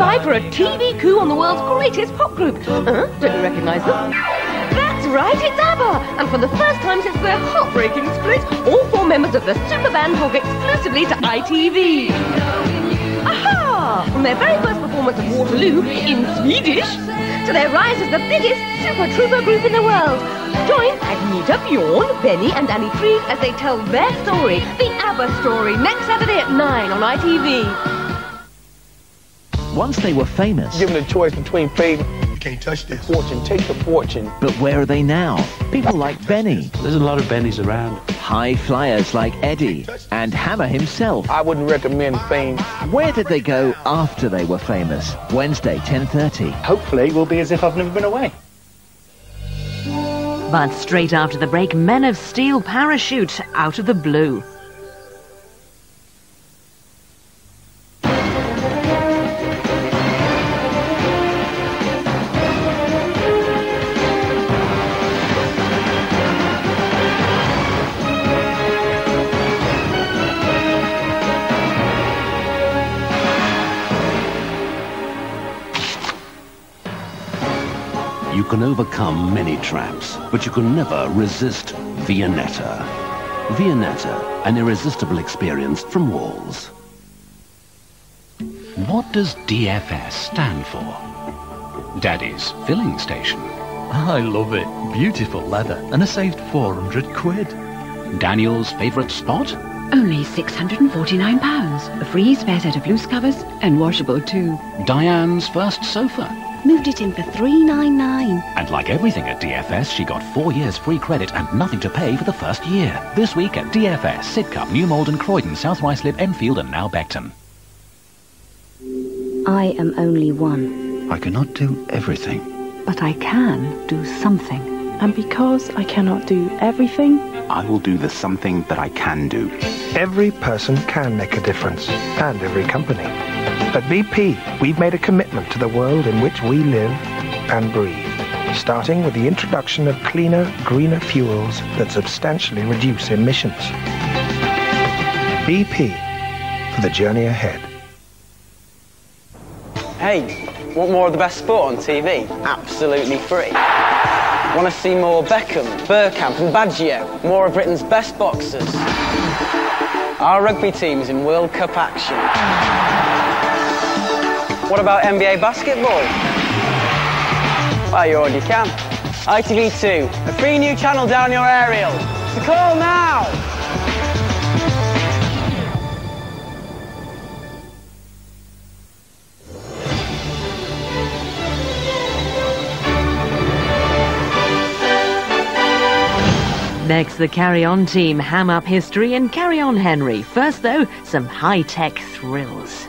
time for a TV coup on the world's greatest pop group. Don't you recognise them? That's right, it's ABBA! And for the first time since their heartbreaking split, all 4 members of the superband talk exclusively to ITV. Aha! From their very first performance at Waterloo, in Swedish, to their rise as the biggest super trooper group in the world. Join Agneta, Bjorn, Benny and Annie Fried as they tell their story, the ABBA story, next Saturday at 9 on ITV. Once they were famous... Given a choice between fame... You can't touch this. Fortune, take the fortune. But where are they now? People like Benny. There's a lot of Bennys around. High flyers like Eddie. And Hammer himself. I wouldn't recommend fame. Where did they go after they were famous? Wednesday, 10:30. Hopefully we'll be as if I've never been away. But straight after the break, Men of Steel parachute out of the blue. You can overcome many traps, but you can never resist Viennetta. Viennetta, an irresistible experience from Walls. What does DFS stand for? Daddy's filling station. I love it. Beautiful leather, and I saved 400 quid. Daniel's favourite spot? Only £649. A free spare set of loose covers and washable too. Diane's first sofa. Moved it in for $399. And like everything at DFS, she got 4 years free credit and nothing to pay for the first year. This week at DFS, Sidcup, New Malden, Croydon, South Ruislip, Enfield and now Beckton. I am only one. I cannot do everything. But I can do something. And because I cannot do everything, I will do the something that I can do. Every person can make a difference, and every company. At BP, we've made a commitment to the world in which we live and breathe, starting with the introduction of cleaner, greener fuels that substantially reduce emissions. BP, for the journey ahead. Hey, want more of the best sport on TV? Absolutely free. Want to see more Beckham, Bergkamp and Baggio? More of Britain's best boxers? Our rugby team's in World Cup action. What about NBA basketball? Well, you already can. ITV2, a free new channel down your aerial. So call now! Next, the Carry On team ham up history and Carry On Henry. First, though, some high-tech thrills.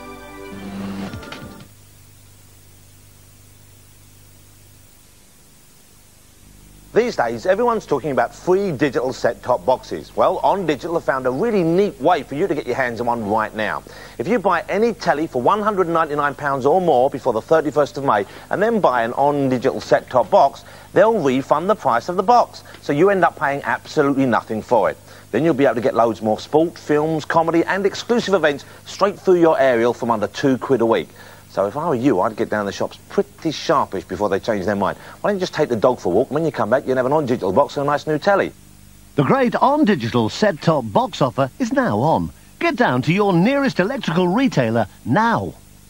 These days, everyone's talking about free digital set-top boxes. Well, On Digital have found a really neat way for you to get your hands on one right now. If you buy any telly for £199 or more before the 31st of May, and then buy an On Digital set-top box, they'll refund the price of the box. So you end up paying absolutely nothing for it. Then you'll be able to get loads more sport, films, comedy and exclusive events straight through your aerial from under £2 a week. So if I were you, I'd get down the shops pretty sharpish before they change their mind. Why don't you just take the dog for a walk, and when you come back, you'll have an On Digital box and a nice new telly. The great On Digital set-top box offer is now on. Get down to your nearest electrical retailer now.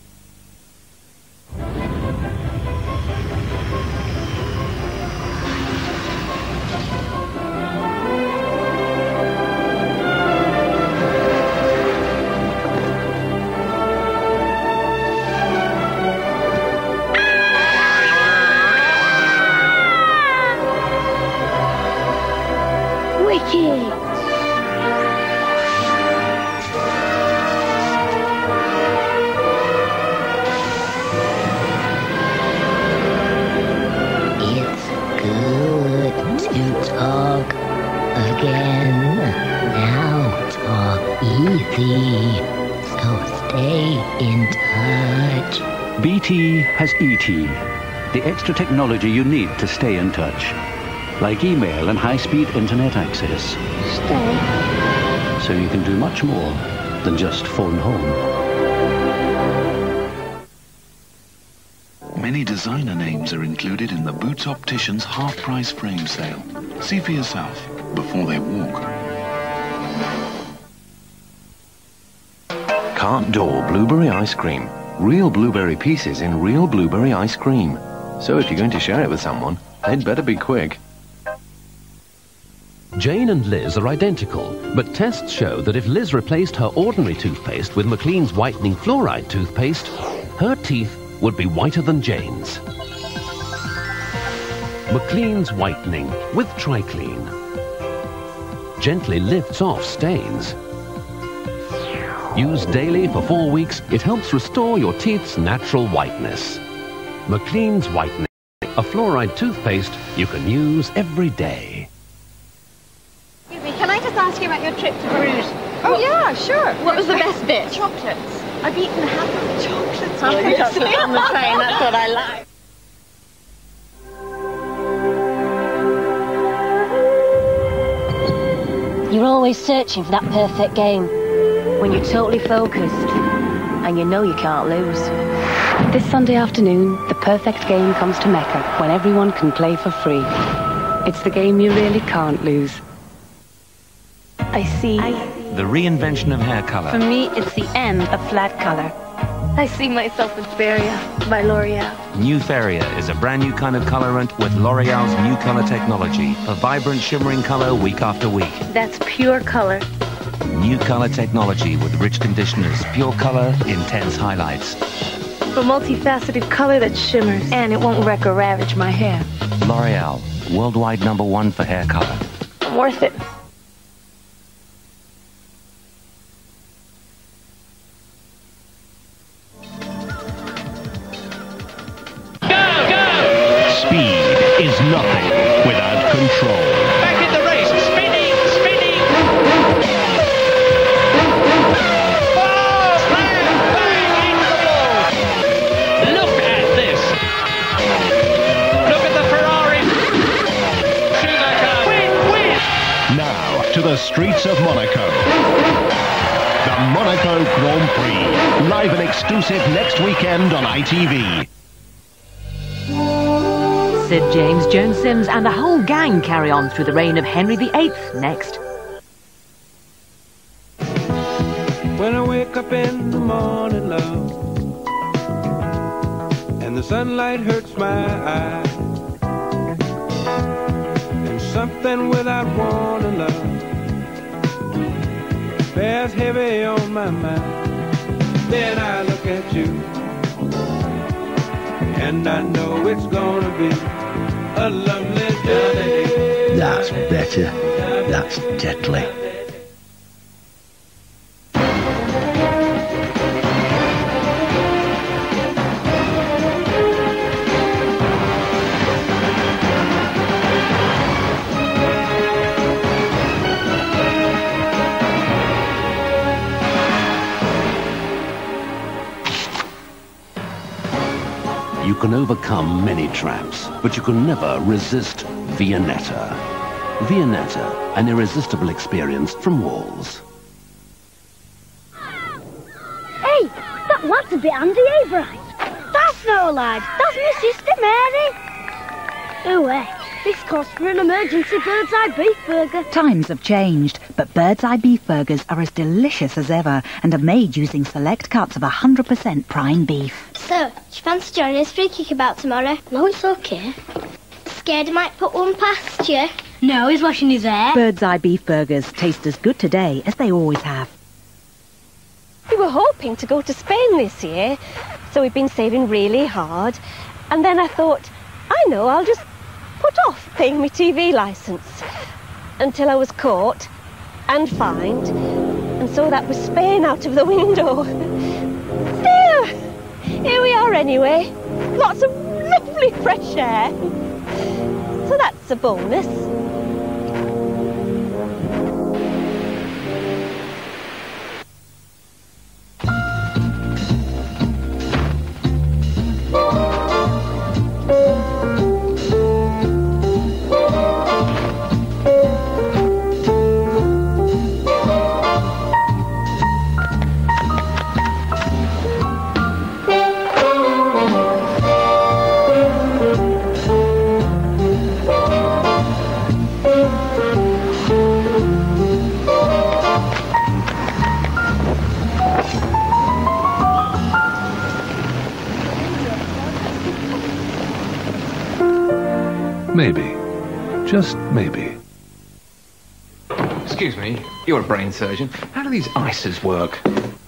So stay in touch. BT has ET, the extra technology you need to stay in touch. Like email and high-speed internet access. Stay. So you can do much more than just phone home. Many designer names are included in the Boots Opticians half-price frame sale. See for yourself before they walk. Cart Door Blueberry Ice Cream. Real blueberry pieces in real blueberry ice cream. So if you're going to share it with someone, they'd better be quick. Jane and Liz are identical, but tests show that if Liz replaced her ordinary toothpaste with McLean's whitening fluoride toothpaste, her teeth would be whiter than Jane's. McLean's Whitening with Triclean gently lifts off stains. Used daily for 4 weeks, it helps restore your teeth's natural whiteness. McLean's Whitening, a fluoride toothpaste you can use every day. Excuse me, can I just ask you about your trip to Bruges? Oh, yeah, sure. What was the best bit? Chocolates. I've eaten half of the chocolates. Oh, you got to be on the train, that's what I like. You're always searching for that perfect game. When you're totally focused and you know you can't lose. This Sunday afternoon, the perfect game comes to Mecca when everyone can play for free. It's the game you really can't lose. I see. The reinvention of hair For colour. me, it's the end of flat color. I see myself in Feria by L'Oreal. New Feria is a brand new kind of colorant with L'Oreal's new color technology. A vibrant, shimmering color week after week. That's pure color. New color technology with rich conditioners, pure color, intense highlights. A multifaceted color that shimmers. And it won't wreck or ravage my hair. L'Oreal, worldwide #1 for hair color. I'm worth it. Speed is nothing without control. Back in the race, spinning, spinning. Oh, bang into the wall. Look at this. Look at the Ferrari. Schumacher, win. Now to the streets of Monaco. The Monaco Grand Prix, live and exclusive next weekend on ITV. Sid James, Joan Sims and the whole gang carry on through the reign of Henry VIII next. When I wake up in the morning, love, and the sunlight hurts my eyes, and something without warning, love, bears heavy on my mind. Then I look at you, and I know it's gonna be a lovely day. That's better. That's deadly. You can overcome many traps, but you can never resist Viennetta. Viennetta, an irresistible experience from Walls. Hey, that lad's a bit Andy Abraham. That's no lad, that's my sister Mary. Oh, this calls for an emergency bird's eye beef burger. Times have changed, but bird's eye beef burgers are as delicious as ever and are made using select cuts of 100% prime beef. So, do you fancy joining us for a kickabout tomorrow? No, it's okay. Scared he might put one past you? No, he's washing his hair. Bird's eye beef burgers taste as good today as they always have. We were hoping to go to Spain this year, so we've been saving really hard. And then I thought, I know, I'll just put off paying my TV licence until I was caught and fined. And so that was Spain out of the window. Still, here we are anyway. Lots of lovely fresh air. So that's a bonus. Maybe. Just maybe. Excuse me, you're a brain surgeon. How do these ICEs work?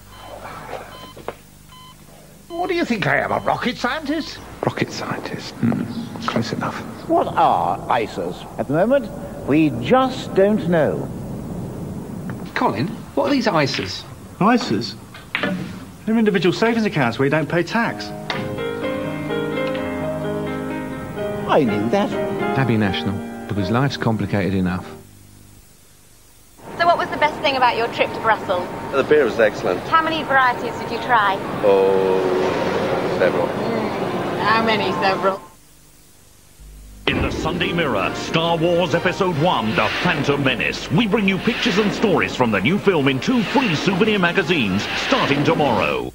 What do you think I am, a rocket scientist? Rocket scientist? Close enough. What are ISAs? At the moment, we just don't know. Colin, what are these ISAs? ISAs? They're individual savings accounts where you don't pay tax. I knew that. Abbey National, because life's complicated enough. So what was the best thing about your trip to Brussels? The beer was excellent. How many varieties did you try? Oh, several. How many? Several. In the Sunday Mirror, Star Wars Episode 1, The Phantom Menace. We bring you pictures and stories from the new film in 2 free souvenir magazines, starting tomorrow.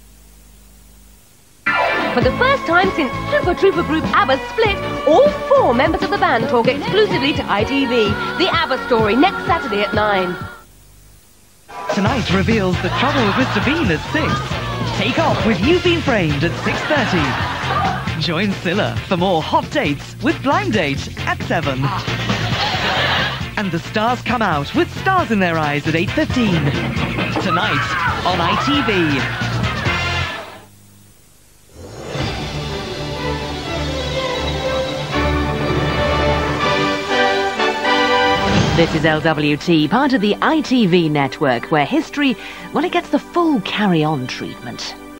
For the first time since Super Trooper group ABBA split, all 4 members of the band talk exclusively to ITV. The ABBA Story, next Saturday at 9. Tonight reveals The Trouble with Mr. Bean at 6. Take Off with You've Been Framed at 6:30. Join Scylla for more hot dates with Blind Date at 7. And The Stars Come Out with Stars in Their Eyes at 8:15. Tonight on ITV. This is LWT, part of the ITV network, where history, well, it gets the full carry-on treatment.